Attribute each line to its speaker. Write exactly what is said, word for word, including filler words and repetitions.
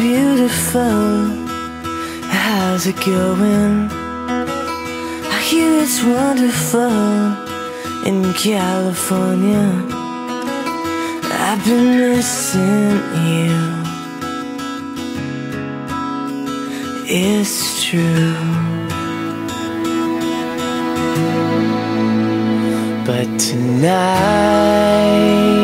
Speaker 1: beautiful. How's it going? I hear it's wonderful in California. I've been missing you. It's true. But tonight